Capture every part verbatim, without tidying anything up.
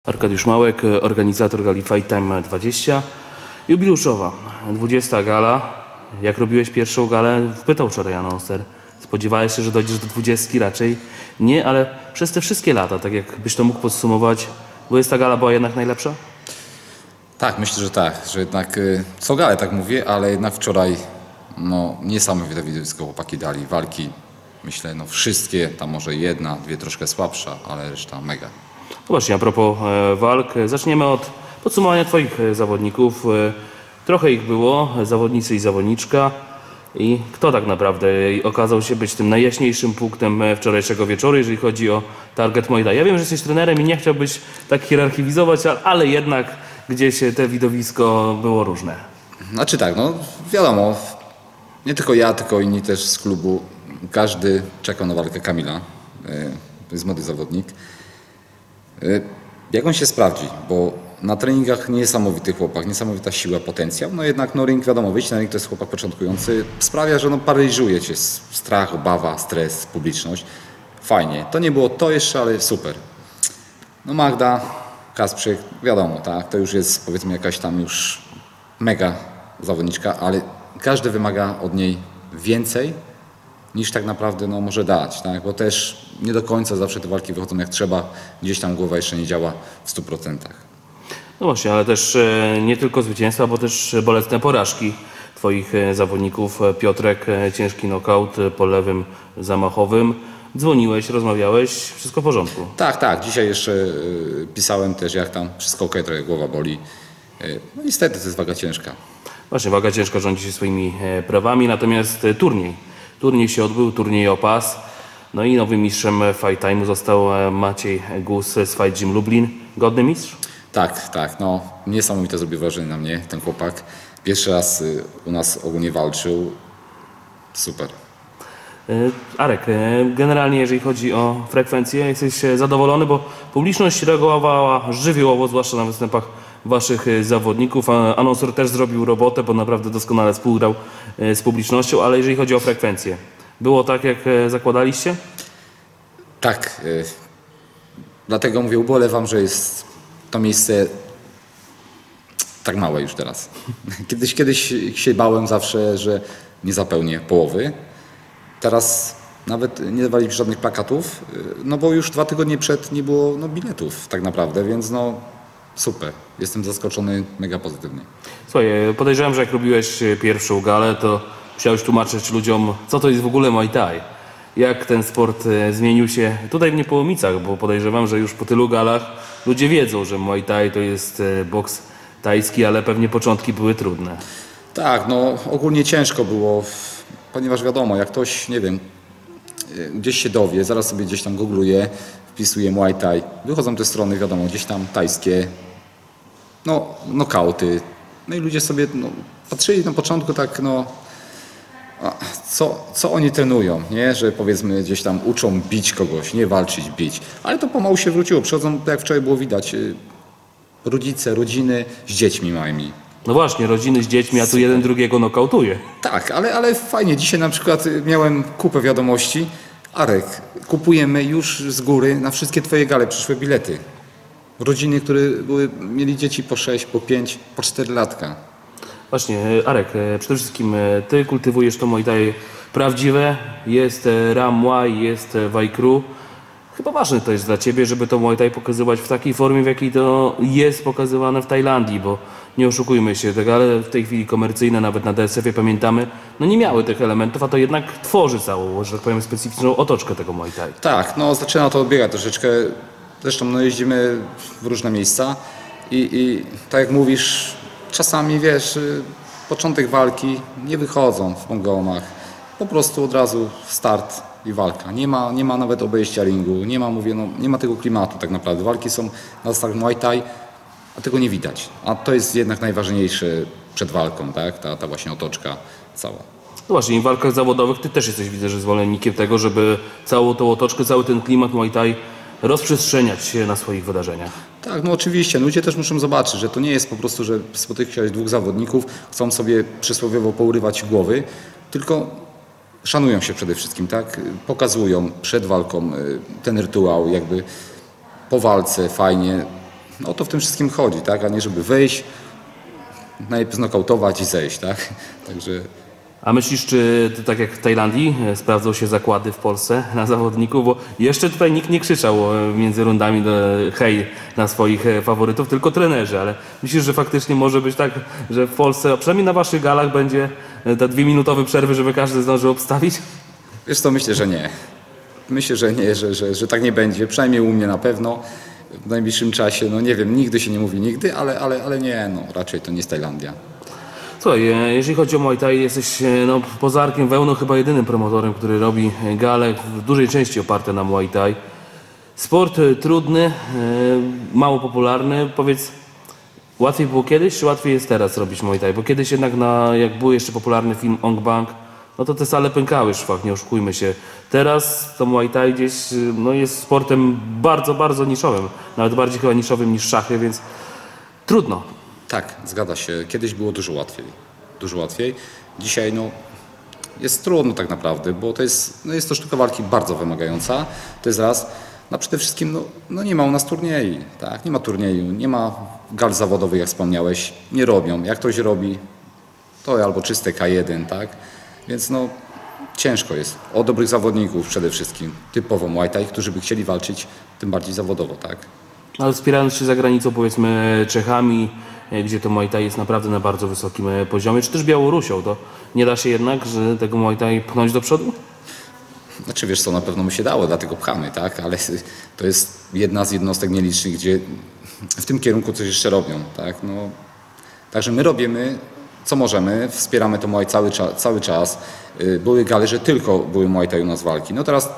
Arkadiusz Małek, organizator gali Fight Time dwadzieścia. Jubiluszowa, dwudziesta gala. Jak robiłeś pierwszą galę, pytał wczoraj anonser. Spodziewałeś się, że dojdziesz do dwudziestki? Raczej nie, ale przez te wszystkie lata, tak jakbyś to mógł podsumować, dwudziesta gala była jednak najlepsza? Tak, myślę, że tak, że jednak co galę tak mówię, ale jednak wczoraj no, niesamowite widowisko chłopaki dali, walki, myślę, no wszystkie, tam może jedna, dwie troszkę słabsza, ale reszta mega. No właśnie, a propos e, walk, zaczniemy od podsumowania twoich e, zawodników. E, trochę ich było, zawodnicy i zawodniczka. I kto tak naprawdę okazał się być tym najjaśniejszym punktem wczorajszego wieczoru, jeżeli chodzi o target Muay Thai? Ja wiem, że jesteś trenerem i nie chciałbyś tak hierarchizować, ale jednak gdzieś te widowisko było różne. Znaczy tak, no wiadomo, nie tylko ja, tylko inni też z klubu, każdy czekał na walkę Kamila, to jest młody zawodnik. Jak on się sprawdzi, bo na treningach niesamowity chłopak, niesamowita siła, potencjał, no jednak no ring, wiadomo, wyjść na ring to jest chłopak początkujący, sprawia, że no paraliżuje cię strach, obawa, stres, publiczność. Fajnie, to nie było to jeszcze, ale super. No Magda, Kasprzyk, wiadomo, tak, to już jest powiedzmy jakaś tam już mega zawodniczka, ale każdy wymaga od niej więcej niż tak naprawdę no, może dać, tak? Bo też nie do końca zawsze te walki wychodzą jak trzeba, gdzieś tam głowa jeszcze nie działa w stu procentach. No właśnie, ale też e, nie tylko zwycięstwa, bo też bolesne porażki twoich e, zawodników. Piotrek, e, ciężki knockout e, po lewym zamachowym. Dzwoniłeś, rozmawiałeś, wszystko w porządku. Tak, tak, dzisiaj jeszcze y, pisałem też jak tam, wszystko okej, trochę głowa boli. Y, no niestety to jest waga ciężka. Właśnie, waga ciężka rządzi się swoimi e, prawami, natomiast e, turniej. Turniej się odbył, turniej o pas. No i nowym mistrzem Fight Time'u został e, Maciej Gus z Fight Gym Lublin. Godny mistrz? Tak, tak, no niesamowite zrobił wrażenie na mnie ten chłopak. Pierwszy raz y, u nas ogólnie walczył. Super. Arek, generalnie jeżeli chodzi o frekwencję, jesteś zadowolony, bo publiczność reagowała żywiołowo, zwłaszcza na występach waszych zawodników. Anonsor też zrobił robotę, bo naprawdę doskonale współgrał z publicznością, ale jeżeli chodzi o frekwencję, było tak jak zakładaliście? Tak, y, dlatego mówię, ubolewam, że jest to miejsce tak małe już teraz. Kiedyś, kiedyś się bałem zawsze, że nie zapełnię połowy. Teraz nawet nie dawaliśmy żadnych plakatów, no bo już dwa tygodnie przed nie było no, biletów tak naprawdę, więc no super. Jestem zaskoczony mega pozytywnie. Słuchaj, podejrzewam, że jak robiłeś pierwszą galę, to musiałeś tłumaczyć ludziom, co to jest w ogóle Muay Thai. Jak ten sport zmienił się tutaj w Niepołomicach, bo podejrzewam, że już po tylu galach ludzie wiedzą, że Muay Thai to jest boks tajski, ale pewnie początki były trudne. Tak, no ogólnie ciężko było, ponieważ wiadomo, jak ktoś, nie wiem, gdzieś się dowie, zaraz sobie gdzieś tam googluje, wpisuje Muay Thai, wychodzą te strony, wiadomo, gdzieś tam tajskie, no, nokauty. No i ludzie sobie no, patrzyli na początku tak, no, co, co oni trenują, nie? Że powiedzmy gdzieś tam uczą bić kogoś, nie walczyć, bić. Ale to pomału się wróciło, przychodzą, tak jak wczoraj było widać, rodzice, rodziny z dziećmi małymi. No właśnie, rodziny z dziećmi, a tu jeden drugiego nokautuje. Tak, ale, ale fajnie. Dzisiaj na przykład miałem kupę wiadomości. Arek, kupujemy już z góry na wszystkie twoje gale przyszłe bilety. Rodziny, które były, mieli dzieci po sześć, po pięć, po cztery latka. Właśnie, Arek, przede wszystkim ty kultywujesz to Muay Thai prawdziwe. Jest Ram Muay, jest Wai-Kru. Chyba ważne to jest dla ciebie, żeby to Muay Thai pokazywać w takiej formie, w jakiej to jest pokazywane w Tajlandii, bo nie oszukujmy się, te gale w tej chwili komercyjne, nawet na D S F-ie pamiętamy, no nie miały tych elementów, a to jednak tworzy całą, że tak powiem, specyficzną otoczkę tego Muay Thai. Tak, no zaczyna to odbiegać troszeczkę. Zresztą no, jeździmy w różne miejsca i, i tak jak mówisz, czasami wiesz, początek walki nie wychodzą w pongomach. Po prostu od razu start i walka. Nie ma, nie ma nawet obejścia ringu, nie ma, mówię, no, nie ma tego klimatu tak naprawdę. Walki są na zasadach Muay Thai, a tego nie widać. A to jest jednak najważniejsze przed walką, tak? Ta, ta właśnie otoczka cała. No właśnie, w walkach zawodowych ty też jesteś, widzę, że zwolennikiem tego, żeby całą tą otoczkę, cały ten klimat Muay Thai rozprzestrzeniać się na swoich wydarzeniach. Tak, no oczywiście. Ludzie też muszą zobaczyć, że to nie jest po prostu, że spotyka się dwóch zawodników, chcą sobie przysłowiowo pourywać głowy, tylko szanują się przede wszystkim, tak? Pokazują przed walką ten rytuał, jakby po walce fajnie. No o to w tym wszystkim chodzi, tak? A nie żeby wejść, najpierw znokautować i zejść, tak? Także... A myślisz, czy to tak jak w Tajlandii e, sprawdzą się zakłady w Polsce na zawodników? Bo jeszcze tutaj nikt nie krzyczał e, między rundami do, hej na swoich e, faworytów, tylko trenerzy. Ale myślisz, że faktycznie może być tak, że w Polsce, a przynajmniej na waszych galach będzie e, te dwie minutowe przerwy, żeby każdy zdążył obstawić? Wiesz co, myślę, że nie. Myślę, że nie, że, że, że tak nie będzie. Przynajmniej u mnie na pewno. W najbliższym czasie, no nie wiem, nigdy się nie mówi nigdy, ale, ale, ale nie, no raczej to nie jest Tajlandia. Słuchaj, e, jeżeli chodzi o Muay Thai, jesteś e, no, poza Arkiem Wełną chyba jedynym promotorem, który robi e, gale w dużej części oparte na Muay Thai. Sport e, trudny, e, mało popularny. Powiedz, łatwiej było kiedyś, czy łatwiej jest teraz robić Muay Thai? Bo kiedyś jednak, na, jak był jeszcze popularny film Ong Bang, no to te sale pękały w szwach, nie oszukujmy się. Teraz to Muay Thai gdzieś e, no, jest sportem bardzo, bardzo niszowym. Nawet bardziej chyba niszowym niż szachy, więc trudno. Tak, zgadza się. Kiedyś było dużo łatwiej. Dużo łatwiej. Dzisiaj no, jest trudno tak naprawdę, bo to jest, no jest to sztuka walki bardzo wymagająca. To jest raz. No przede wszystkim no, no nie ma u nas turniej, tak? Nie ma turnieju, nie ma gal zawodowych, jak wspomniałeś. Nie robią. Jak ktoś robi, to albo czyste K jeden, tak? Więc no ciężko jest. O dobrych zawodników przede wszystkim, typowo Muay Thai, którzy by chcieli walczyć tym bardziej zawodowo, tak? Ale wspierając się za granicą, powiedzmy Czechami, gdzie to Muay Thai jest naprawdę na bardzo wysokim poziomie, czy też Białorusią, to nie da się jednak, że tego Muay Thai pchnąć do przodu? Znaczy wiesz co, na pewno by się dało, dlatego pchamy, tak? Ale to jest jedna z jednostek nielicznych, gdzie w tym kierunku coś jeszcze robią, tak? No, także my robimy co możemy, wspieramy to Muay cały, cza cały czas. Były gale, że tylko były Muay Thai u nas walki. No teraz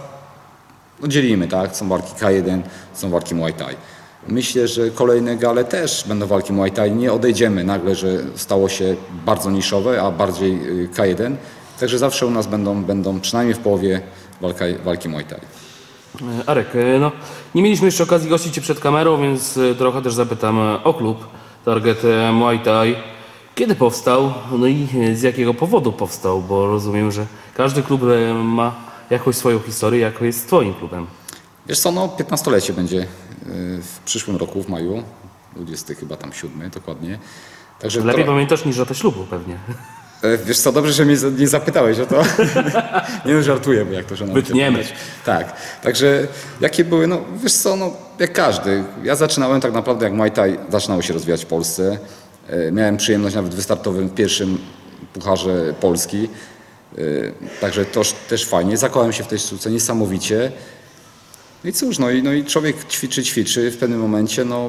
no, dzielimy, tak? Są walki K jeden, są walki Muay Thai. Myślę, że kolejne gale też będą walki Muay Thai. Nie odejdziemy nagle, że stało się bardzo niszowe, a bardziej K jeden. Także zawsze u nas będą, będą przynajmniej w połowie walka, walki Muay Thai. Arek, no nie mieliśmy jeszcze okazji gościć Cię przed kamerą, więc trochę też zapytam o klub Target Muay Thai. Kiedy powstał? No i z jakiego powodu powstał? Bo rozumiem, że każdy klub ma jakąś swoją historię, jako jest Twoim klubem. Wiesz co, no piętnastolecie będzie w przyszłym roku, w maju, dwudziestego chyba tam siódmy dokładnie. Także lepiej to... pamiętasz niż datę ślubu pewnie. Wiesz co, dobrze, że mnie nie zapytałeś o to. Nie no, żartuję, bo jak to, że nam Wytniemy. Tak, także jakie były, no wiesz co, no jak każdy. Ja zaczynałem tak naprawdę jak Muay Thai zaczynało się rozwijać w Polsce. Miałem przyjemność nawet wystartować w pierwszym Pucharze Polski. Także to też fajnie. Zakochałem się w tej sztuce niesamowicie. No i cóż, no i, no i człowiek ćwiczy, ćwiczy. W pewnym momencie, no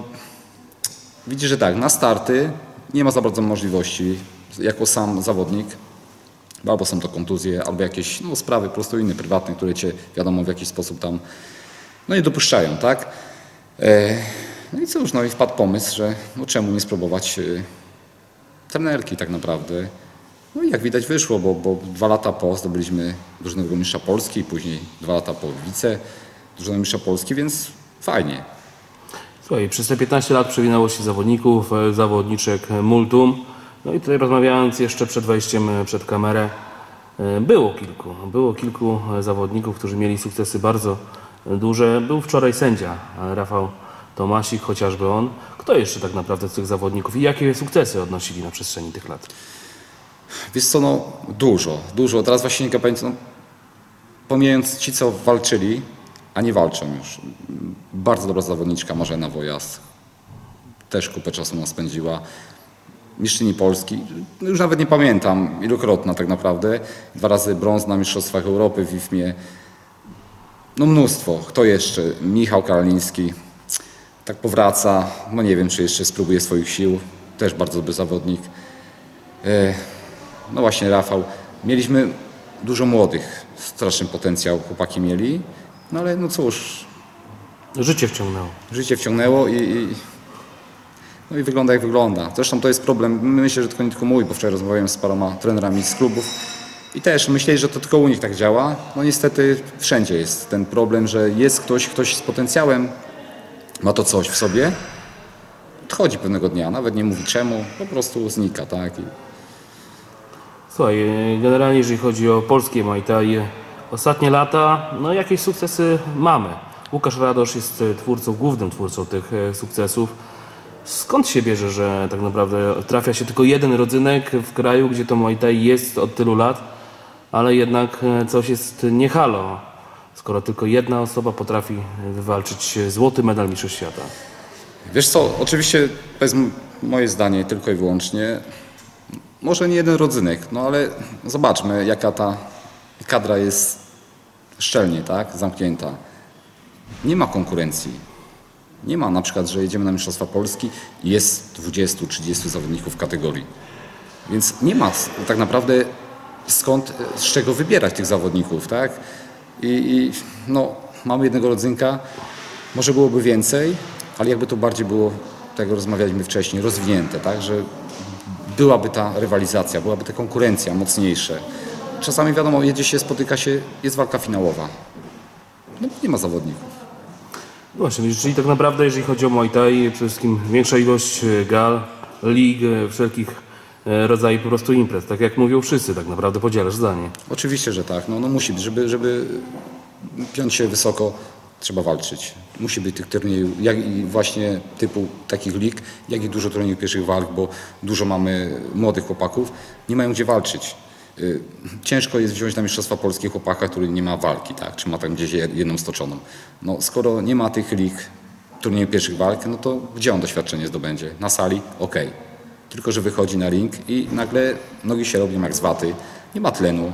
widzi, że tak, na starty nie ma za bardzo możliwości jako sam zawodnik. Albo są to kontuzje, albo jakieś no, sprawy po prostu inne, prywatne, które cię wiadomo w jakiś sposób tam no nie dopuszczają, tak? E, no i cóż, no i wpadł pomysł, że no czemu nie spróbować e, trenerki tak naprawdę. No i jak widać wyszło, bo, bo dwa lata po zdobyliśmy drużynowego mistrza Polski, później dwa lata po wice drużynowego mistrza Polski, więc fajnie. Słuchaj, przez te piętnaście lat przewinęło się zawodników, zawodniczek multum. No i tutaj rozmawiając jeszcze przed wejściem przed kamerę, było kilku, było kilku zawodników, którzy mieli sukcesy bardzo duże. Był wczoraj sędzia Rafał Tomasik, chociażby on. Kto jeszcze tak naprawdę z tych zawodników i jakie sukcesy odnosili na przestrzeni tych lat? Wiesz co, no dużo, dużo. Teraz właśnie nie pamiętam, no, pomijając ci, co walczyli, a nie walczą już. Bardzo dobra zawodniczka Marzena Wojas. Też kupę czasu nas spędziła. Mistrzyni Polski, już nawet nie pamiętam, ilukrotna tak naprawdę. Dwa razy brąz na Mistrzostwach Europy w I F M ie. No mnóstwo. Kto jeszcze? Michał Karoliński. Tak powraca. No nie wiem, czy jeszcze spróbuje swoich sił. Też bardzo dobry zawodnik. No właśnie Rafał. Mieliśmy dużo młodych. Straszny potencjał chłopaki mieli. No ale no cóż. Życie wciągnęło. Życie wciągnęło i... i No i wygląda jak wygląda. Zresztą to jest problem, myślę, że tylko nie tylko mój, bo wczoraj rozmawiałem z paroma trenerami z klubów i też myśleli, że to tylko u nich tak działa. No niestety wszędzie jest ten problem, że jest ktoś, ktoś z potencjałem, ma to coś w sobie, odchodzi pewnego dnia, nawet nie mówi czemu, po prostu znika, tak? I... Słuchaj, generalnie jeżeli chodzi o polskie Muay Thai, ostatnie lata, no jakieś sukcesy mamy. Łukasz Radosz jest twórcą, głównym twórcą tych sukcesów. Skąd się bierze, że tak naprawdę trafia się tylko jeden rodzynek w kraju, gdzie to Muay Thai jest od tylu lat, ale jednak coś jest nie halo, skoro tylko jedna osoba potrafi wywalczyć złoty medal Mistrzostw Świata? Wiesz co, oczywiście to jest moje zdanie tylko i wyłącznie. Może nie jeden rodzynek, no ale zobaczmy, jaka ta kadra jest szczelnie, tak, zamknięta. Nie ma konkurencji. Nie ma na przykład, że jedziemy na Mistrzostwa Polski i jest dwudziestu trzydziestu zawodników w kategorii. Więc nie ma tak naprawdę skąd, z czego wybierać tych zawodników, tak? I, i no, mamy jednego rodzynka, może byłoby więcej, ale jakby to bardziej było, tak jak rozmawialiśmy wcześniej, rozwinięte, tak? Że byłaby ta rywalizacja, byłaby ta konkurencja mocniejsza. Czasami wiadomo, jedzie się, spotyka się, jest walka finałowa. No, nie ma zawodników. Właśnie, czyli tak naprawdę jeżeli chodzi o Muay Thai, przede wszystkim większa ilość gal, lig, wszelkich rodzajów po prostu imprez. Tak jak mówią wszyscy, tak naprawdę podzielasz zdanie. Oczywiście, że tak. No, no musi być, żeby, żeby piąć się wysoko, trzeba walczyć. Musi być tych turniejów, jak i właśnie typu takich lig, jak i dużo turniejów pierwszych walk, bo dużo mamy młodych chłopaków, nie mają gdzie walczyć. Ciężko jest wziąć na Mistrzostwa Polskie chłopaka, który nie ma walki, tak? Czy ma tam gdzieś jedną stoczoną. No, skoro nie ma tych lig, turniejów pierwszych walk, no to gdzie on doświadczenie zdobędzie? Na sali? Okej. Okay. Tylko że wychodzi na ring i nagle nogi się robią jak z waty, nie ma tlenu.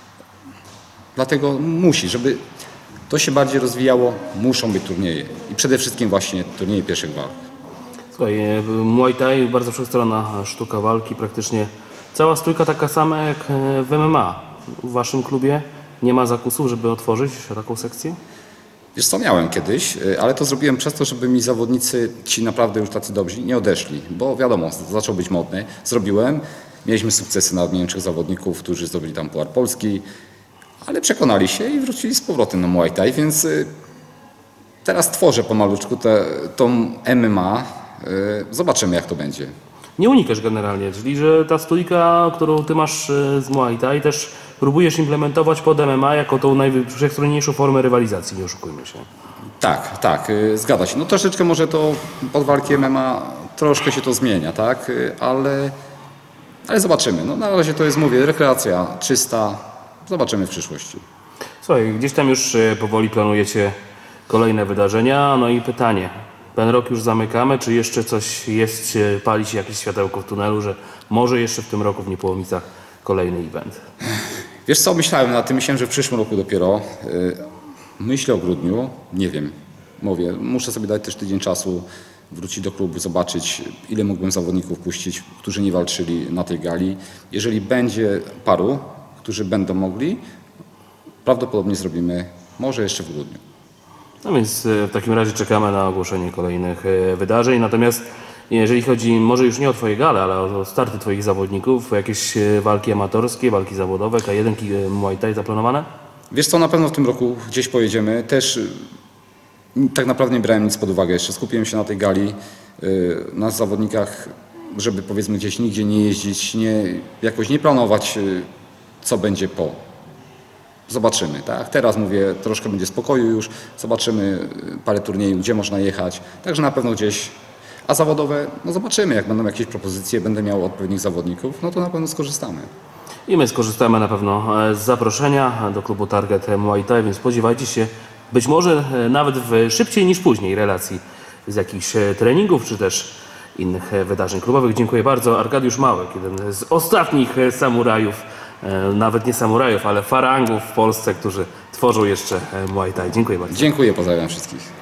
Dlatego musi, żeby to się bardziej rozwijało, muszą być turnieje. I przede wszystkim właśnie turnieje pierwszych walk. Słuchaj, Muay Thai, bardzo wszechstronna sztuka walki, praktycznie cała stójka taka sama jak w M M A. W waszym klubie nie ma zakusów, żeby otworzyć taką sekcję? Wiesz co, miałem kiedyś, ale to zrobiłem przez to, żeby mi zawodnicy, ci naprawdę już tacy dobrzy, nie odeszli. Bo wiadomo, zaczął być modny. Zrobiłem, mieliśmy sukcesy na Niemczech zawodników, którzy zdobyli tam Puchar Polski, ale przekonali się i wrócili z powrotem na Muay Thai, więc teraz tworzę pomaluczku te, tą M M A. Zobaczymy, jak to będzie. Nie unikasz generalnie, czyli że ta stójka, którą ty masz z Muay Thai, też próbujesz implementować pod M M A jako tą najwszechstronniejszą formę rywalizacji, nie oszukujmy się. Tak, tak, zgadza się. No troszeczkę może to pod walki M M A troszkę się to zmienia, tak, ale, ale zobaczymy. No na razie to jest, mówię, rekreacja czysta, zobaczymy w przyszłości. Słuchaj, gdzieś tam już powoli planujecie kolejne wydarzenia, no i pytanie. Ten rok już zamykamy, czy jeszcze coś jest, pali się jakieś światełko w tunelu, że może jeszcze w tym roku w Niepołomicach kolejny event? Wiesz co, myślałem na tym, myślałem, że w przyszłym roku dopiero. Myślę o grudniu, nie wiem, mówię, muszę sobie dać też tydzień czasu, wrócić do klubu, zobaczyć, ile mógłbym zawodników puścić, którzy nie walczyli na tej gali. Jeżeli będzie paru, którzy będą mogli, prawdopodobnie zrobimy może jeszcze w grudniu. No więc w takim razie czekamy na ogłoszenie kolejnych wydarzeń. Natomiast jeżeli chodzi może już nie o twoje gale, ale o starty twoich zawodników, jakieś walki amatorskie, walki zawodowe, K jeden Muay Thai zaplanowane? Wiesz co, na pewno w tym roku gdzieś pojedziemy. Też tak naprawdę nie brałem nic pod uwagę jeszcze. Skupiłem się na tej gali, na zawodnikach, żeby powiedzmy gdzieś nigdzie nie jeździć, nie, jakoś nie planować, co będzie po. Zobaczymy, tak? Teraz mówię, troszkę będzie spokoju już, zobaczymy parę turniejów, gdzie można jechać, także na pewno gdzieś, a zawodowe, no zobaczymy, jak będą jakieś propozycje, będę miał odpowiednich zawodników, no to na pewno skorzystamy. I my skorzystamy na pewno z zaproszenia do klubu Target Muay Thai, więc spodziewajcie się być może nawet w szybciej niż później relacji z jakichś treningów, czy też innych wydarzeń klubowych. Dziękuję bardzo. Arkadiusz Małek, jeden z ostatnich samurajów, nawet nie samurajów, ale farangów w Polsce, którzy tworzą jeszcze Muay Thai. Dziękuję bardzo. Dziękuję, pozdrawiam wszystkich.